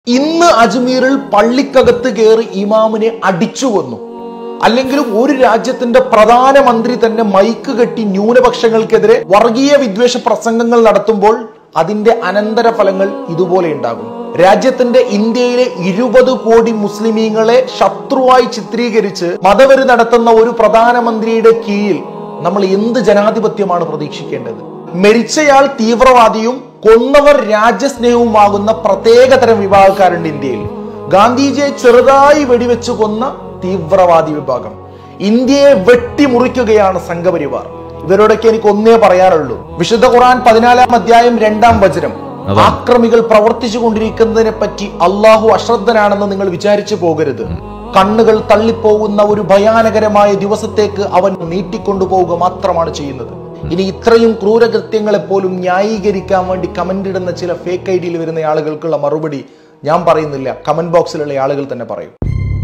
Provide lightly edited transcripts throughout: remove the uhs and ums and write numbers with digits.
ഇന്ന് അജ്മീറിൽ പള്ളിക്കകത്ത് കയറി ഇമാമിനെ അടിച്ചു കൊന്നു. അല്ലെങ്കിലും ഒരു രാജ്യത്തിന്റെ പ്രധാനമന്ത്രി തന്നെ മൈക്ക് കെട്ടി ന്യൂനപക്ഷങ്ങൾക്കെതിരെ വർഗീയ വിദ്വേഷ പ്രസംഗങ്ങൾ നടത്തുമ്പോൾ അതിന്റെ അനന്തരഫലങ്ങൾ ഇതുപോലെ ഉണ്ടാകും. രാജ്യത്തിന്റെ ഇന്ത്യയിലെ 20 കോടി മുസ്ലിമീങ്ങളെ ശത്രുവായി ചിത്രീകരിച്ച് മതവെറി നടത്തുന്ന ഒരു പ്രധാനമന്ത്രിയുടെ കീഴിൽ നമ്മൾ എന്ത് ജനാധിപത്യമാണ് പ്രതീക്ഷിക്കേണ്ടത്? മരിച്ചയാൾ തീവ്രവാദിയും കൊന്നവർ രാജ്യസ്നേഹവുമാകുന്ന പ്രത്യേകതരം വിഭാഗക്കാരുണ്ട് ഇന്ത്യയിൽ. ഗാന്ധിജിയെ ചെറുതായി വെടിവെച്ച് കൊന്ന തീവ്രവാദി വിഭാഗം. ഇന്ത്യയെ വെട്ടിമുറിക്കുകയാണ് സംഘപരിവാർ. ഇവരോടൊക്കെ എനിക്ക് ഒന്നേ പറയാനുള്ളൂ. വിശുദ്ധ ഖുർആൻ 14-ാം അധ്യായം 2-ാം വചനം, ആക്രമികൾ പ്രവർത്തിച്ചു കൊണ്ടിരിക്കുന്നതിനെ പറ്റി അള്ളാഹു അശ്രദ്ധനാണെന്ന് നിങ്ങൾ വിചാരിച്ചു പോകരുത്. കണ്ണുകൾ തള്ളിപ്പോകുന്ന ഒരു ഭയാനകരമായ ദിവസത്തേക്ക് അവൻ നീട്ടിക്കൊണ്ടുപോവുക മാത്രമാണ് ചെയ്യുന്നത്. ഇനി ഇത്രയും ക്രൂരകൃത്യങ്ങളെ പോലും ന്യായീകരിക്കാൻ വേണ്ടി കമന്റ് ഇടുന്ന ചില ഫേക്ക് ഐഡിയിൽ വരുന്ന ആളുകൾക്കുള്ള മറുപടി ഞാൻ പറയുന്നില്ല, കമന്റ് ബോക്സിലുള്ള ആളുകൾ തന്നെ പറയും.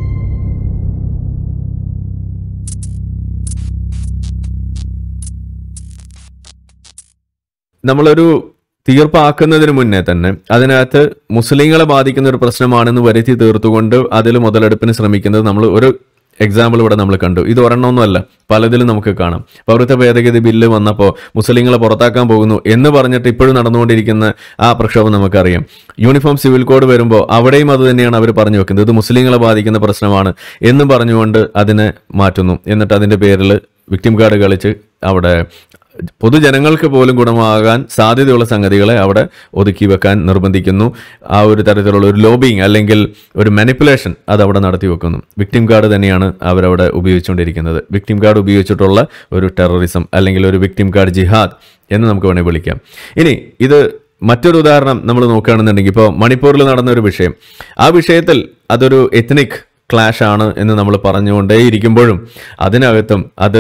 നമ്മളൊരു തീർപ്പാക്കുന്നതിന് മുന്നേ തന്നെ അതിനകത്ത് മുസ്ലിങ്ങളെ ബാധിക്കുന്ന ഒരു പ്രശ്നമാണെന്ന് വരുത്തി തീർത്തുകൊണ്ട് അതിൽ മുതലെടുപ്പിന് ശ്രമിക്കുന്നത് നമ്മൾ ഒരു എക്സാമ്പിൾ ഇവിടെ നമ്മൾ കണ്ടു. ഇത് ഒരെണ്ണമൊന്നുമല്ല, പലതിലും നമുക്ക് കാണാം. പൗരത്വ ഭേദഗതി ബില്ല് വന്നപ്പോൾ മുസ്ലിങ്ങളെ പുറത്താക്കാൻ പോകുന്നു എന്ന് പറഞ്ഞിട്ട് ഇപ്പോഴും നടന്നുകൊണ്ടിരിക്കുന്ന ആ പ്രക്ഷോഭം നമുക്കറിയാം. യൂണിഫോം സിവിൽ കോഡ് വരുമ്പോൾ അവിടെയും അത് തന്നെയാണ് അവർ പറഞ്ഞു വെക്കുന്നത്, ഇത് മുസ്ലിങ്ങളെ ബാധിക്കുന്ന പ്രശ്നമാണ് എന്ന് പറഞ്ഞുകൊണ്ട് അതിനെ മാറ്റുന്നു. എന്നിട്ട് അതിൻ്റെ പേരിൽ വിക്ടിം കാർഡ് കളിച്ച് അവിടെ പൊതുജനങ്ങൾക്ക് പോലും ഗുണമാകാൻ സാധ്യതയുള്ള സംഗതികളെ അവിടെ ഒതുക്കി വെക്കാൻ നിർബന്ധിക്കുന്നു. ആ ഒരു തരത്തിലുള്ള ഒരു ലോബിങ് അല്ലെങ്കിൽ ഒരു മാനിപ്പുലേഷൻ അത് അവിടെ നടത്തി വെക്കുന്നു. വിക്ടിം കാർഡ് തന്നെയാണ് അവരവിടെ ഉപയോഗിച്ചുകൊണ്ടിരിക്കുന്നത്. വിക്ടിം കാർഡ് ഉപയോഗിച്ചിട്ടുള്ള ഒരു ടെററിസം അല്ലെങ്കിൽ ഒരു വിക്ടിം കാർഡ് ജിഹാദ് എന്ന് നമുക്ക് വേണമെങ്കിൽ വിളിക്കാം. ഇനി ഇത് മറ്റൊരു ഉദാഹരണം നമ്മൾ നോക്കുകയാണെന്നുണ്ടെങ്കിൽ, ഇപ്പോൾ മണിപ്പൂരിൽ നടന്ന ഒരു വിഷയം, ആ വിഷയത്തിൽ അതൊരു എത്നിക് ക്ലാഷ് ആണ് എന്ന് നമ്മൾ പറഞ്ഞുകൊണ്ടേയിരിക്കുമ്പോഴും അതിനകത്തും അത്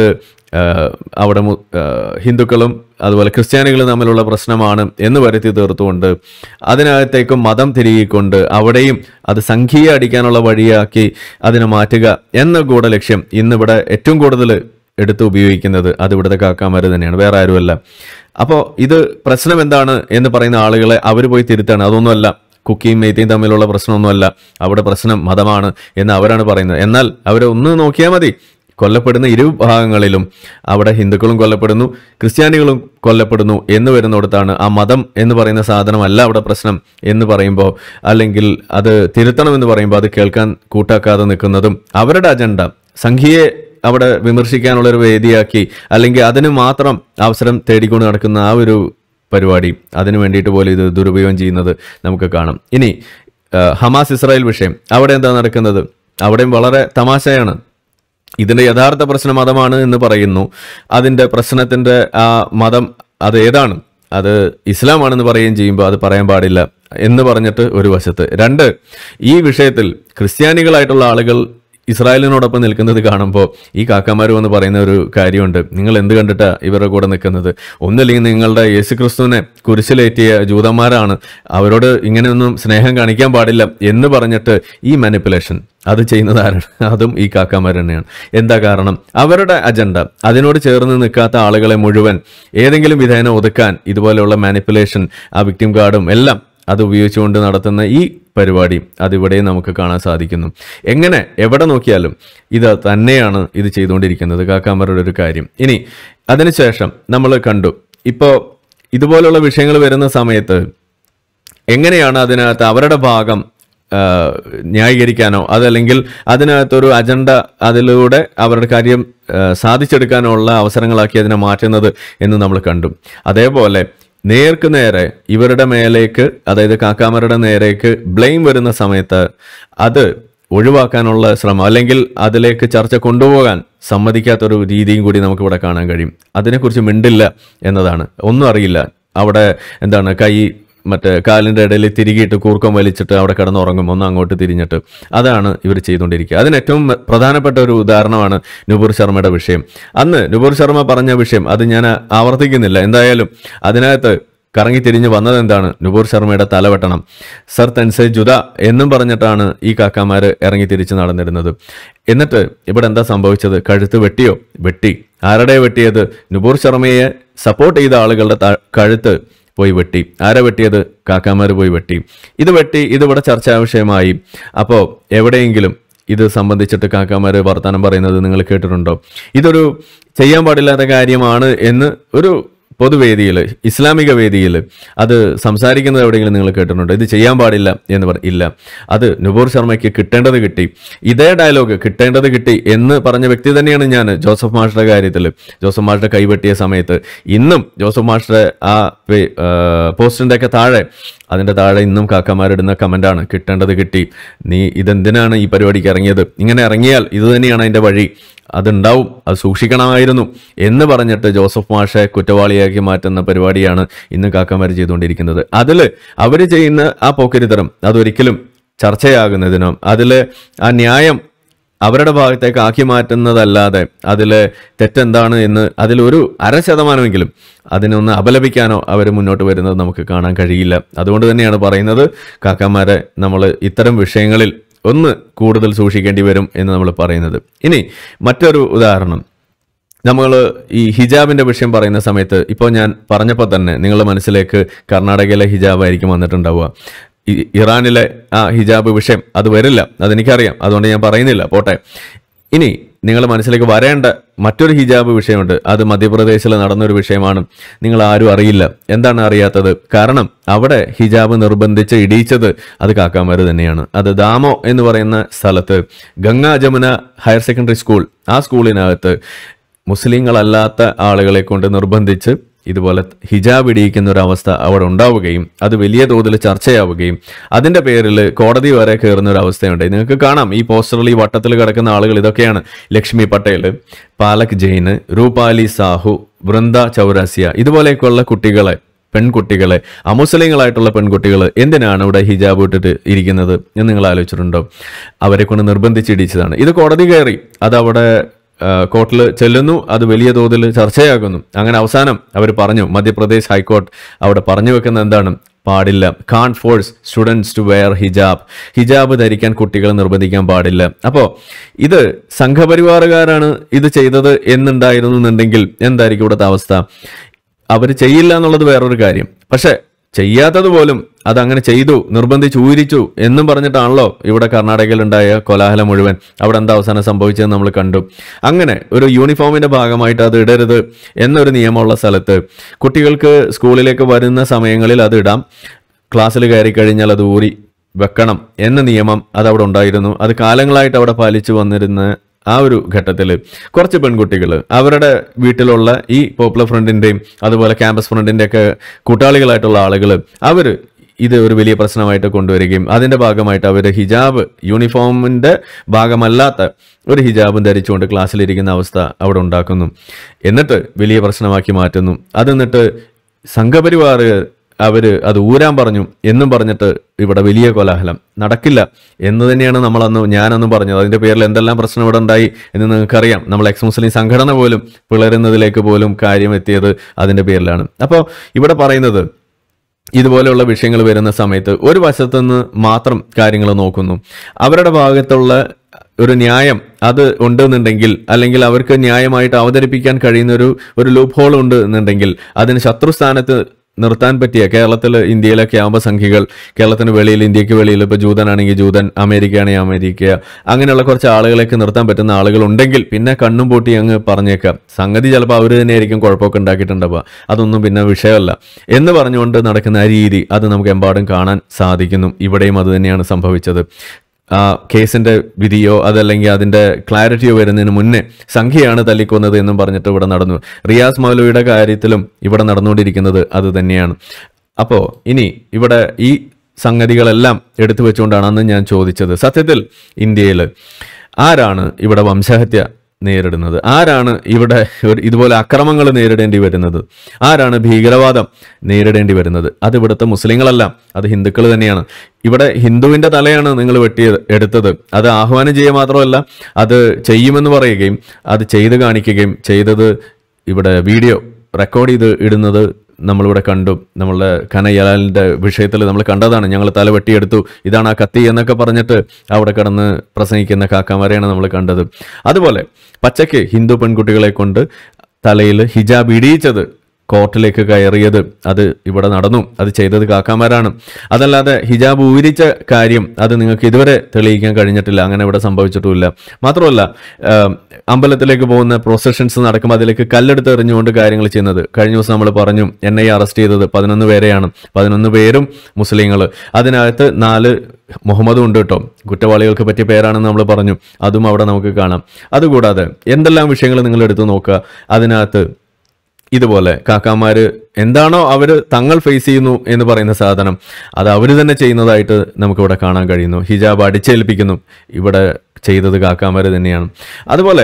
അവിടെ ഹിന്ദുക്കളും അതുപോലെ ക്രിസ്ത്യാനികളും തമ്മിലുള്ള പ്രശ്നമാണ് എന്ന് വരുത്തി തീർത്തുകൊണ്ട് അതിനകത്തേക്കും മതം തിരികിക്കൊണ്ട് അവിടെയും അത് സംഖ്യയെ അടിക്കാനുള്ള വഴിയാക്കി അതിനെ മാറ്റുക എന്ന ഗൂഢലക്ഷ്യം ഇന്നിവിടെ ഏറ്റവും കൂടുതൽ എടുത്ത് ഉപയോഗിക്കുന്നത് അത് ഇവിടുത്തെ കാക്കാമാർ തന്നെയാണ്, വേറെ ആരുമല്ല. അപ്പോൾ ഇത് പ്രശ്നം എന്താണ് എന്ന് പറയുന്ന ആളുകളെ അവർ പോയി തിരുത്താണ്. അതൊന്നുമല്ല, കുക്കിയും മെയ്ത്തിയും തമ്മിലുള്ള പ്രശ്നമൊന്നുമല്ല, അവിടെ പ്രശ്നം മതമാണ് എന്ന് അവരാണ് പറയുന്നത്. എന്നാൽ അവരെ ഒന്ന് നോക്കിയാൽ മതി, കൊല്ലപ്പെടുന്ന ഇരു ഭാഗങ്ങളിലും അവിടെ ഹിന്ദുക്കളും കൊല്ലപ്പെടുന്നു, ക്രിസ്ത്യാനികളും കൊല്ലപ്പെടുന്നു എന്ന് വരുന്നിടത്താണ് ആ മതം എന്ന് പറയുന്ന സാധനമല്ല അവിടെ പ്രശ്നം എന്ന് പറയുമ്പോൾ, അല്ലെങ്കിൽ അത് തിരുത്തണമെന്ന് പറയുമ്പോൾ അത് കേൾക്കാൻ കൂട്ടാക്കാതെ നിൽക്കുന്നതും അവരുടെ അജണ്ട സംഖ്യയെ അവിടെ വിമർശിക്കാനുള്ളൊരു വേദിയാക്കി അല്ലെങ്കിൽ അതിന് മാത്രം അവസരം തേടിക്കൊണ്ട് നടക്കുന്ന ആ ഒരു പരിപാടി, അതിനു വേണ്ടിയിട്ട് പോലും ഇത് ദുരുപയോഗം ചെയ്യുന്നത് നമുക്ക് കാണാം. ഇനി ഹമാസ് ഇസ്രായേൽ വിഷയം, അവിടെ എന്താ നടക്കുന്നത്? അവിടെയും വളരെ തമാശയാണ്. ഇതിൻ്റെ യഥാർത്ഥ പ്രശ്നം മതമാണ് എന്ന് പറയുന്നു. അതിൻ്റെ പ്രശ്നത്തിൻ്റെ ആ മതം അത് ഏതാണ്? അത് ഇസ്ലാമാണെന്ന് പറയുകയും ചെയ്യുമ്പോൾ അത് പറയാൻ പാടില്ല എന്ന് പറഞ്ഞിട്ട് ഒരു വശത്ത്. രണ്ട്, ഈ വിഷയത്തിൽ ക്രിസ്ത്യാനികളായിട്ടുള്ള ആളുകൾ ഇസ്രായേലിനോടൊപ്പം നിൽക്കുന്നത് കാണുമ്പോൾ ഈ കാക്കാമാർ വന്ന് പറയുന്ന ഒരു കാര്യമുണ്ട്, നിങ്ങൾ എന്ത് കണ്ടിട്ടാ ഇവരുടെ കൂടെ നിൽക്കുന്നത്? ഒന്നില്ലെങ്കിൽ നിങ്ങളുടെ യേശുക്രിസ്തുവിനെ കുരിശിലേറ്റിയ ജൂതന്മാരാണ്, അവരോട് ഇങ്ങനെയൊന്നും സ്നേഹം കാണിക്കാൻ പാടില്ല എന്ന് പറഞ്ഞിട്ട് ഈ മാനിപ്പുലേഷൻ അത് ചെയ്യുന്നത് ആരാണ്? അതും ഈ കാക്കാമാർ തന്നെയാണ്. എന്താ കാരണം? അവരുടെ അജണ്ട അതിനോട് ചേർന്ന് നിൽക്കാത്ത ആളുകളെ മുഴുവൻ ഏതെങ്കിലും വിധേന ഒതുക്കാൻ ഇതുപോലെയുള്ള മാനിപ്പുലേഷൻ, ആ വിക്ടിം കാർഡും എല്ലാം അത് ഉപയോഗിച്ചുകൊണ്ട് നടത്തുന്ന ഈ പരിപാടി അതിവിടെ നമുക്ക് കാണാൻ സാധിക്കുന്നു. എങ്ങനെ എവിടെ നോക്കിയാലും ഇത് തന്നെയാണ് ഇത് ചെയ്തുകൊണ്ടിരിക്കുന്നത് കാക്കാമാരുടെ ഒരു കാര്യം. ഇനി അതിനുശേഷം നമ്മൾ കണ്ടു, ഇപ്പോൾ ഇതുപോലുള്ള വിഷയങ്ങൾ വരുന്ന സമയത്ത് എങ്ങനെയാണ് അതിനകത്ത് അവരുടെ ഭാഗം ന്യായീകരിക്കാനോ അതല്ലെങ്കിൽ അതിനകത്തൊരു അജണ്ട അതിലൂടെ അവരുടെ കാര്യം സാധിച്ചെടുക്കാനുള്ള അവസരങ്ങളാക്കി അതിനെ മാറ്റുന്നത് എന്ന് നമ്മൾ കണ്ടു. അതേപോലെ നേർക്ക് നേരെ ഇവരുടെ മേലേക്ക്, അതായത് കാക്കാമാരുടെ നേരേക്ക് ബ്ലെയിം വരുന്ന സമയത്ത് അത് ഒഴിവാക്കാനുള്ള ശ്രമം അല്ലെങ്കിൽ അതിലേക്ക് ചർച്ച കൊണ്ടുപോകാൻ സമ്മതിക്കാത്തൊരു രീതിയും കൂടി നമുക്കിവിടെ കാണാൻ കഴിയും. അതിനെക്കുറിച്ച് മിണ്ടില്ല എന്നതാണ്. ഒന്നും അറിയില്ല, അവിടെ എന്താണ് കൈ മറ്റേ കാലിൻ്റെ ഇടയിൽ തിരികിയിട്ട് കൂർക്കം വലിച്ചിട്ട് അവിടെ കിടന്നുറങ്ങും, ഒന്ന് അങ്ങോട്ട് തിരിഞ്ഞിട്ട്. അതാണ് ഇവർ ചെയ്തുകൊണ്ടിരിക്കുക. അതിന് ഏറ്റവും പ്രധാനപ്പെട്ട ഒരു ഉദാഹരണമാണ് നുപുർ ശർമ്മയുടെ വിഷയം. അന്ന് നുപുർ ശർമ്മ പറഞ്ഞ വിഷയം അത് ഞാൻ ആവർത്തിക്കുന്നില്ല. എന്തായാലും അതിനകത്ത് കറങ്ങി തിരിഞ്ഞ് വന്നത് എന്താണ്? നുപുർ ശർമ്മയുടെ തലവെട്ടണം, സർ തൻസെ ജുദ എന്നും പറഞ്ഞിട്ടാണ് ഈ കാക്കാമാർ ഇറങ്ങി തിരിച്ച് നടന്നിരുന്നത്. എന്നിട്ട് ഇവിടെ എന്താ സംഭവിച്ചത്? കഴുത്ത് വെട്ടിയോ? വെട്ടി. ആരുടെ വെട്ടിയത്? നുപുർ ശർമ്മയെ സപ്പോർട്ട് ചെയ്ത ആളുകളുടെ കഴുത്ത് പോയി വെട്ടി. ആരാ വെട്ടിയത്? കാക്കാമാർ പോയി വെട്ടി. ഇത് വെട്ടി ഇതിവിടെ ചർച്ചാ വിഷയമായി. അപ്പോൾ എവിടെയെങ്കിലും ഇത് സംബന്ധിച്ചിട്ട് കാക്കാമാർ വർത്തമാനം പറയുന്നത് നിങ്ങൾ കേട്ടിട്ടുണ്ടോ? ഇതൊരു ചെയ്യാൻ പാടില്ലാത്ത കാര്യമാണ് എന്ന് ഒരു പൊതുവേദിയിൽ, ഇസ്ലാമിക വേദിയിൽ അത് സംസാരിക്കുന്നത് എവിടെയെങ്കിലും നിങ്ങൾ കേട്ടിട്ടുണ്ടോ? ഇത് ചെയ്യാൻ പാടില്ല എന്ന് ഇല്ല. അത് നുപൂർ ശർമ്മയ്ക്ക് കിട്ടേണ്ടത് കിട്ടി, ഇതേ ഡയലോഗ് കിട്ടേണ്ടത് കിട്ടി എന്ന് പറഞ്ഞ വ്യക്തി തന്നെയാണ് ഞാൻ ജോസഫ് മാസ്റ്ററുടെ കാര്യത്തിൽ. ജോസഫ് മാസ്റ്ററുടെ കൈവെട്ടിയ സമയത്ത് ഇന്നും ജോസഫ് മാസ്റ്ററുടെ ആ പോസ്റ്റിൻ്റെ ഒക്കെ താഴെ, അതിൻ്റെ താഴെ ഇന്നും കാക്കമാരിടുന്ന കമൻ്റാണ് കിട്ടേണ്ടത് കിട്ടി. നീ ഇതെന്തിനാണ് ഈ പരിപാടിക്ക് ഇറങ്ങിയത്? ഇങ്ങനെ ഇറങ്ങിയാൽ ഇത് തന്നെയാണ് അതിൻ്റെ വഴി, അതുണ്ടാവും, അത് സൂക്ഷിക്കണമായിരുന്നു എന്ന് പറഞ്ഞിട്ട് ജോസഫ് മാഷെ കുറ്റവാളിയാക്കി മാറ്റുന്ന പരിപാടിയാണ് ഇന്ന് കാക്കമാർ ചെയ്തുകൊണ്ടിരിക്കുന്നത്. അതിൽ അവർ ചെയ്യുന്ന ആ പോക്കരിത്തരം അതൊരിക്കലും ചർച്ചയാകുന്നതിനോ അതിൽ ആ ന്യായം അവരുടെ ഭാഗത്തേക്ക് ആക്കി മാറ്റുന്നതല്ലാതെ അതിൽ തെറ്റെന്താണ് എന്ന് അതിലൊരു 0.5% അതിനൊന്ന് അപലപിക്കാനോ അവർ മുന്നോട്ട് വരുന്നത് നമുക്ക് കാണാൻ കഴിയില്ല. അതുകൊണ്ട് തന്നെയാണ് പറയുന്നത് കാക്കമാരെ നമ്മൾ ഇത്തരം വിഷയങ്ങളിൽ ഒന്ന് കൂടുതൽ സൂക്ഷിക്കേണ്ടി വരും എന്ന് നമ്മൾ പറയുന്നത്. ഇനി മറ്റൊരു ഉദാഹരണം, നമ്മൾ ഈ ഹിജാബിന്റെ വിഷയം പറയുന്ന സമയത്ത് ഇപ്പോൾ ഞാൻ പറഞ്ഞപ്പോൾ തന്നെ നിങ്ങളുടെ മനസ്സിലേക്ക് കർണാടകയിലെ ഹിജാബായിരിക്കും വന്നിട്ടുണ്ടാവുക. ഇറാനിലെ ആ ഹിജാബ് വിഷയം അത് വരില്ല, അതെനിക്കറിയാം, അതുകൊണ്ട് ഞാൻ പറയുന്നില്ല, പോട്ടെ. ഇനി നിങ്ങളുടെ മനസ്സിലേക്ക് വരേണ്ട മറ്റൊരു ഹിജാബ് വിഷയമുണ്ട്. അത് മധ്യപ്രദേശിൽ നടന്നൊരു വിഷയമാണ്. നിങ്ങൾ ആരും അറിയില്ല. എന്താണ് അറിയാത്തത്? കാരണം അവിടെ ഹിജാബ് നിർബന്ധിച്ച് ഇടിയിച്ചത് അത് കാക്കാമാർ തന്നെയാണ്. അത് ദാമോ എന്ന് പറയുന്ന സ്ഥലത്ത് Ganga Jamuna higher secondary school, ആ സ്കൂളിനകത്ത് മുസ്ലിങ്ങളല്ലാത്ത ആളുകളെ കൊണ്ട് നിർബന്ധിച്ച് ഇതുപോലെ ഹിജാബ് ഇടിയിക്കുന്ന ഒരു അവസ്ഥ അവിടെ ഉണ്ടാവുകയും അത് വലിയ തോതിൽ ചർച്ചയാവുകയും അതിൻ്റെ പേരിൽ കോടതി വരെ കയറുന്ന ഒരു അവസ്ഥയുണ്ട്. നിങ്ങൾക്ക് കാണാം ഈ പോസ്റ്ററിൽ ഈ വട്ടത്തിൽ കിടക്കുന്ന ആളുകൾ ഇതൊക്കെയാണ്: ലക്ഷ്മി പട്ടേൽ, പാലക് ജെയിൻ, രൂപാലി സാഹു, വൃന്ദ ചൗരാസിയ, ഇതുപോലെയൊക്കെയുള്ള കുട്ടികളെ, പെൺകുട്ടികളെ, അമുസ്ലിങ്ങളായിട്ടുള്ള പെൺകുട്ടികൾ എന്തിനാണ് ഇവിടെ ഹിജാബ് ഇട്ടിട്ട് ഇരിക്കുന്നത് എന്ന് നിങ്ങൾ ആലോചിച്ചിട്ടുണ്ടോ? അവരെ കൊണ്ട് നിർബന്ധിച്ചിടിച്ചതാണ്. ഇത് കോടതി കയറി, അതവിടെ കോർട്ടിൽ ചെല്ലുന്നു, അത് വലിയ തോതിൽ ചർച്ചയാകുന്നു. അങ്ങനെ അവസാനം അവർ പറഞ്ഞു, മധ്യപ്രദേശ് ഹൈക്കോർട്ട് അവിടെ പറഞ്ഞു വെക്കുന്ന എന്താണ്? പാടില്ല, can't force students to wear hijab, ഹിജാബ് ധരിക്കാൻ കുട്ടികളെ നിർബന്ധിക്കാൻ പാടില്ല. അപ്പോൾ ഇത് സംഘപരിവാറുകാരാണ് ഇത് ചെയ്തത് എന്നുണ്ടായിരുന്നുണ്ടെങ്കിൽ എന്തായിരിക്കും ഇവിടുത്തെ അവസ്ഥ? അവർ ചെയ്യില്ല എന്നുള്ളത് വേറൊരു കാര്യം. പക്ഷെ ചെയ്യാത്തത് പോലും അതങ്ങനെ ചെയ്തു, നിർബന്ധിച്ച് ഊരിച്ചു എന്നും പറഞ്ഞിട്ടാണല്ലോ ഇവിടെ കർണാടകയിലുണ്ടായ കോലാഹലം മുഴുവൻ. അവിടെ എന്താ അവസാനം സംഭവിച്ചതെന്ന് നമ്മൾ കണ്ടു. അങ്ങനെ ഒരു യൂണിഫോമിന്റെ ഭാഗമായിട്ട് അത് ഇടരുത് എന്നൊരു നിയമമുള്ള സ്ഥലത്ത് കുട്ടികൾക്ക് സ്കൂളിലേക്ക് വരുന്ന സമയങ്ങളിൽ അത് ഇടാം, ക്ലാസ്സിൽ കയറി കഴിഞ്ഞാൽ അത് ഊരി വെക്കണം എന്ന നിയമം അതവിടെ ഉണ്ടായിരുന്നു. അത് കാലങ്ങളായിട്ട് അവിടെ പാലിച്ചു വന്നിരുന്ന ആ ഒരു ഘട്ടത്തിൽ കുറച്ച് പെൺകുട്ടികൾ അവരുടെ വീട്ടിലുള്ള ഈ പോപ്പുലർ ഫ്രണ്ടിൻ്റെയും അതുപോലെ ക്യാമ്പസ് ഫ്രണ്ടിൻ്റെ ഒക്കെ കൂട്ടാളികളായിട്ടുള്ള ആളുകൾ അവർ ഇത് ഒരു വലിയ പ്രശ്നമായിട്ട് കൊണ്ടുവരികയും അതിൻ്റെ ഭാഗമായിട്ട് അവർ ഹിജാബ്, യൂണിഫോമിൻ്റെ ഭാഗമല്ലാത്ത ഒരു ഹിജാബും ധരിച്ചുകൊണ്ട് ക്ലാസ്സിലിരിക്കുന്ന അവസ്ഥ അവിടെ ഉണ്ടാക്കുന്നു. എന്നിട്ട് വലിയ പ്രശ്നമാക്കി മാറ്റുന്നു. അതെന്നിട്ട് സംഘപരിവാർ അവർ അത് ഊരാൻ പറഞ്ഞു എന്നും പറഞ്ഞിട്ട് ഇവിടെ വലിയ കോലാഹലം. നടക്കില്ല എന്ന് തന്നെയാണ് ഞാനന്ന് പറഞ്ഞത്. അതിൻ്റെ പേരിൽ എന്തെല്ലാം പ്രശ്നം ഇവിടെ ഉണ്ടായി എന്ന് നിങ്ങൾക്കറിയാം. നമ്മൾ എക്സ് മുസ്ലിം സംഘടന പോലും പിളരുന്നതിലേക്ക് പോലും കാര്യം എത്തിയത് അതിൻ്റെ പേരിലാണ്. അപ്പോൾ ഇവിടെ പറയുന്നത് ഇതുപോലെയുള്ള വിഷയങ്ങൾ വരുന്ന സമയത്ത് ഒരു വശത്തുനിന്ന് മാത്രം കാര്യങ്ങൾ നോക്കുന്നു. അവരുടെ ഭാഗത്തുള്ള ഒരു ന്യായം അത് ഉണ്ടെന്നുണ്ടെങ്കിൽ, അല്ലെങ്കിൽ അവർക്ക് ന്യായമായിട്ട് അവതരിപ്പിക്കാൻ കഴിയുന്ന ഒരു ലൂപ്പ് ഹോൾ ഉണ്ട് എന്നുണ്ടെങ്കിൽ അതിന് ശത്രുസ്ഥാനത്ത് നിർത്താൻ പറ്റിയ കേരളത്തിൽ, ഇന്ത്യയിലെ ക്യാമ്പ് സംഖ്യകൾ, കേരളത്തിന് വെളിയിൽ, ഇന്ത്യക്ക് വെളിയിൽ, ഇപ്പോൾ ജൂതനാണെങ്കിൽ ജൂതൻ, അമേരിക്കയാണെങ്കിൽ അമേരിക്ക, അങ്ങനെയുള്ള കുറച്ച് ആളുകളെയൊക്കെ നിർത്താൻ പറ്റുന്ന ആളുകൾ ഉണ്ടെങ്കിൽ പിന്നെ കണ്ണും പൂട്ടി അങ്ങ് പറഞ്ഞേക്കാം. സംഗതി ചിലപ്പോൾ അവർ തന്നെയായിരിക്കും കുഴപ്പമൊക്കെ ഉണ്ടാക്കിയിട്ടുണ്ടാവുക, അതൊന്നും പിന്നെ വിഷയമല്ല എന്ന് പറഞ്ഞുകൊണ്ട് നടക്കുന്ന ആ രീതി അത് നമുക്ക് എമ്പാടും കാണാൻ സാധിക്കുന്നു. ഇവിടെയും അത് തന്നെയാണ് സംഭവിച്ചത്. ആ കേസിന്റെ വിധിയോ അതല്ലെങ്കിൽ അതിന്റെ ക്ലാരിറ്റിയോ വരുന്നതിന് മുന്നേ സംഖ്യയാണ് തല്ലിക്കൊന്നത് എന്നും പറഞ്ഞിട്ട് ഇവിടെ നടന്നു. റിയാസ് മൗലവിയുടെ കാര്യത്തിലും ഇവിടെ നടന്നുകൊണ്ടിരിക്കുന്നത് അത് തന്നെയാണ്. അപ്പോൾ ഇനി ഇവിടെ ഈ സംഗതികളെല്ലാം എടുത്തു വെച്ചുകൊണ്ടാണ് അന്ന് ഞാൻ ചോദിച്ചത്, സത്യത്തിൽ ഇന്ത്യയിൽ ആരാണ് ഇവിടെ വംശഹത്യ നേരിടുന്നത്? ആരാണ് ഇവിടെ ഇതുപോലെ അക്രമങ്ങൾ നേരിടേണ്ടി വരുന്നത്? ആരാണ് ഭീകരവാദം നേരിടേണ്ടി വരുന്നത്? അത് ഇവിടുത്തെ മുസ്ലിങ്ങളല്ല, അത് ഹിന്ദുക്കൾ തന്നെയാണ്. ഇവിടെ ഹിന്ദുവിൻ്റെ തലയാണ് നിങ്ങൾ എടുത്തത്. അത് ആഹ്വാനം ചെയ്യുക മാത്രമല്ല, അത് ചെയ്യുമെന്ന് പറയുകയും അത് ചെയ്ത് കാണിക്കുകയും ചെയ്തത്. ഇവിടെ വീഡിയോ റെക്കോർഡ് ചെയ്ത് ഇടുന്നത് നമ്മളിവിടെ കണ്ടു. നമ്മളുടെ കനയ്യലാലിൻ്റെ വിഷയത്തിൽ നമ്മൾ കണ്ടതാണ്. ഞങ്ങൾ തല വെട്ടിയെടുത്തു, ഇതാണ് ആ കത്തി എന്നൊക്കെ പറഞ്ഞിട്ട് അവിടെ കിടന്ന് പ്രസംഗിക്കുന്ന കാക്കാമാരെയാണ് നമ്മൾ കണ്ടത്. അതുപോലെ പച്ചയ്ക്ക് ഹിന്ദു പെൺകുട്ടികളെ കൊണ്ട് തലയിൽ ഹിജാബ് ഇടിയിച്ചത് കോർട്ടിലേക്ക് കയറിയത് അത് ഇവിടെ നടന്നു, അത് ചെയ്തത് കാക്കാമാരാണ്. അതല്ലാതെ ഹിജാബ് ഊരിച്ച കാര്യം അത് നിങ്ങൾക്ക് ഇതുവരെ തെളിയിക്കാൻ കഴിഞ്ഞിട്ടില്ല, അങ്ങനെ ഇവിടെ സംഭവിച്ചിട്ടുമില്ല. മാത്രമല്ല അമ്പലത്തിലേക്ക് പോകുന്ന പ്രൊസഷൻസ് നടക്കുമ്പോൾ അതിലേക്ക് കല്ലെടുത്ത് എറിഞ്ഞുകൊണ്ട് കാര്യങ്ങൾ ചെയ്യുന്നത്. കഴിഞ്ഞ ദിവസം നമ്മൾ പറഞ്ഞു NIA അറസ്റ്റ് ചെയ്തത് 11 പേരെയാണ്. 11 പേരും മുസ്ലിങ്ങൾ, അതിനകത്ത് 4 മുഹമ്മദും ഉണ്ട് കേട്ടോ. കുറ്റവാളികൾക്ക് പറ്റിയ പേരാണെന്ന് നമ്മൾ പറഞ്ഞു, അതും അവിടെ നമുക്ക് കാണാം. അതുകൂടാതെ എന്തെല്ലാം വിഷയങ്ങൾ നിങ്ങൾ എടുത്തു നോക്കുക, അതിനകത്ത് ഇതുപോലെ കാക്കാമാര് എന്താണോ അവർ തങ്ങൾ ഫേസ് ചെയ്യുന്നു എന്ന് പറയുന്ന സാധനം അത് അവർ തന്നെ ചെയ്യുന്നതായിട്ട് നമുക്കിവിടെ കാണാൻ കഴിയുന്നു. ഹിജാബ് അടിച്ചേൽപ്പിക്കുന്നു, ഇവിടെ ചെയ്തത് കാക്കാമാര് തന്നെയാണ്. അതുപോലെ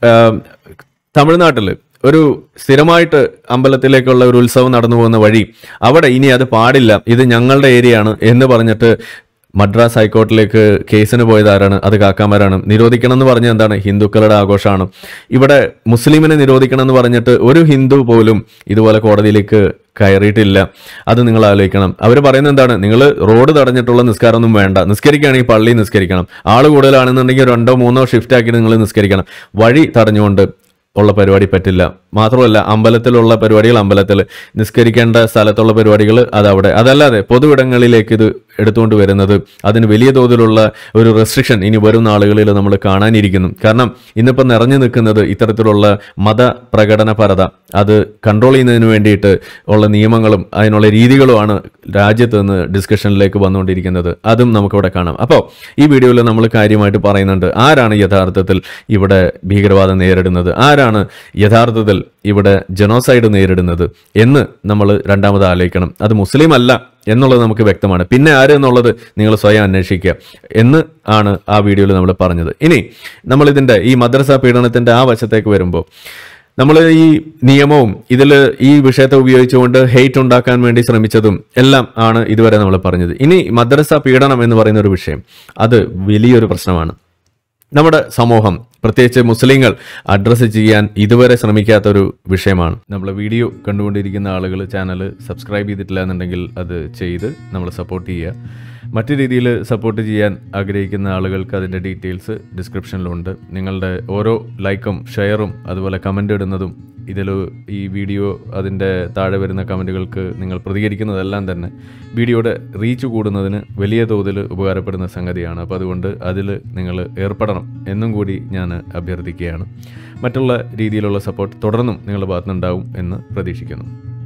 തമിഴ്നാട്ടിൽ ഒരു സ്ഥിരമായിട്ട് അമ്പലത്തിലേക്കുള്ള ഒരു ഉത്സവം നടന്നു പോകുന്ന വഴി, അവിടെ ഇനി അത് പാടില്ല, ഇത് ഞങ്ങളുടെ ഏരിയയാണ് എന്ന് പറഞ്ഞിട്ട് മദ്രാസ് ഹൈക്കോർട്ടിലേക്ക് കേസിന് പോയത് ആരാണ്? അത് കാക്കാമാരാണ്. നിരോധിക്കണം എന്ന് പറഞ്ഞാൽ എന്താണ്? ഹിന്ദുക്കളുടെ ആഘോഷമാണ്. ഇവിടെ മുസ്ലിമിനെ നിരോധിക്കണം എന്ന് പറഞ്ഞിട്ട് ഒരു ഹിന്ദു പോലും ഇതുപോലെ കോടതിയിലേക്ക് കയറിയിട്ടില്ല. അത് നിങ്ങൾ ആലോചിക്കണം. അവർ പറയുന്നത് എന്താണ്? നിങ്ങൾ റോഡ് തടഞ്ഞിട്ടുള്ള നിസ്കാരമൊന്നും വേണ്ട, നിസ്കരിക്കുകയാണെങ്കിൽ പള്ളി നിസ്കരിക്കണം. ആൾ കൂടുതലാണെന്നുണ്ടെങ്കിൽ 2 or 3 ഷിഫ്റ്റ് ആക്കി നിങ്ങൾ നിസ്കരിക്കണം. വഴി തടഞ്ഞുകൊണ്ട് ഉള്ള പരിപാടി പറ്റില്ല. മാത്രമല്ല അമ്പലത്തിലുള്ള പരിപാടികൾ അമ്പലത്തിൽ, നിസ്കരിക്കേണ്ട സ്ഥലത്തുള്ള പരിപാടികൾ അതവിടെ. അതല്ലാതെ പൊതുവിടങ്ങളിലേക്ക് ഇത് എടുത്തുകൊണ്ട് വരുന്നത് അതിന് വലിയ തോതിലുള്ള ഒരു റെസ്ട്രിക്ഷൻ ഇനി വരും നാളുകളിൽ നമ്മൾ കാണാനിരിക്കുന്നു. കാരണം ഇന്നിപ്പോൾ നിറഞ്ഞു നിൽക്കുന്നത് ഇത്തരത്തിലുള്ള മതപ്രകടനപരത, അത് കൺട്രോൾ ചെയ്യുന്നതിന് വേണ്ടിയിട്ട് ഉള്ള നിയമങ്ങളും അതിനുള്ള രീതികളുമാണ് രാജ്യത്ത് നിന്ന് ഡിസ്കഷനിലേക്ക് വന്നുകൊണ്ടിരിക്കുന്നത്. അതും നമുക്കിവിടെ കാണാം. അപ്പോൾ ഈ വീഡിയോയിൽ നമ്മൾ കാര്യമായിട്ട് പറയുന്നുണ്ട്, ആരാണ് യഥാർത്ഥത്തിൽ ഇവിടെ ഭീകരവാദം നേരിടുന്നത്, ആരാണ് യഥാർത്ഥത്തിൽ ഇവിടെ ജനോസൈഡ് നേരിടുന്നത് എന്ന് നമ്മൾ രണ്ടാമത് ആലോചിക്കണം. അത് മുസ്ലിം അല്ല എന്നുള്ളത് നമുക്ക് വ്യക്തമാണ്. പിന്നെ ആര് എന്നുള്ളത് നിങ്ങൾ സ്വയം അന്വേഷിക്കുക എന്ന് ആണ് ആ വീഡിയോയിൽ നമ്മൾ പറഞ്ഞത്. ഇനി നമ്മളിതിൻ്റെ ഈ മദ്രസ പീഡനത്തിൻ്റെ ആ വശത്തേക്ക് വരുമ്പോൾ നമ്മൾ ഈ നിയമവും ഇതിൽ ഈ വിഷയത്തെ ഉപയോഗിച്ചുകൊണ്ട് ഹെയ്റ്റ് ഉണ്ടാക്കാൻ വേണ്ടി ശ്രമിച്ചതും എല്ലാം ആണ് ഇതുവരെ നമ്മൾ പറഞ്ഞത്. ഇനി മദ്രസ പീഡനം എന്ന് പറയുന്ന ഒരു വിഷയം, അത് വലിയൊരു പ്രശ്നമാണ്. നമ്മുടെ സമൂഹം, പ്രത്യേകിച്ച് മുസ്ലിങ്ങൾ അഡ്രസ്സ് ചെയ്യാൻ ഇതുവരെ ശ്രമിക്കാത്തൊരു വിഷയമാണ്. നമ്മൾ വീഡിയോ കണ്ടുകൊണ്ടിരിക്കുന്ന ആളുകൾ ചാനൽ സബ്സ്ക്രൈബ് ചെയ്തിട്ടില്ല എന്നുണ്ടെങ്കിൽ അത് ചെയ്ത് നമ്മൾ സപ്പോർട്ട് ചെയ്യുക. മറ്റു രീതിയിൽ സപ്പോർട്ട് ചെയ്യാൻ ആഗ്രഹിക്കുന്ന ആളുകൾക്ക് അതിൻ്റെ ഡീറ്റെയിൽസ് ഡിസ്ക്രിപ്ഷനിലുണ്ട്. നിങ്ങളുടെ ഓരോ ലൈക്കും ഷെയറും അതുപോലെ കമൻ്റ് ഇടുന്നതും ഇതിൽ ഈ വീഡിയോ അതിൻ്റെ താഴെ വരുന്ന കമൻറ്റുകൾക്ക് നിങ്ങൾ പ്രതികരിക്കുന്നതെല്ലാം തന്നെ വീഡിയോയുടെ റീച്ച് കൂടുന്നതിന് വലിയ തോതിൽ ഉപകാരപ്പെടുന്ന സംഗതിയാണ്. അപ്പോൾ അതുകൊണ്ട് അതിൽ നിങ്ങൾ ഏർപ്പെടണം എന്നും കൂടി ഞാൻ അഭ്യർത്ഥിക്കുകയാണ്. മറ്റുള്ള രീതിയിലുള്ള സപ്പോർട്ട് തുടർന്നും നിങ്ങളുടെ ഭാഗത്തുനിന്നുണ്ടാവും എന്ന് പ്രതീക്ഷിക്കുന്നു.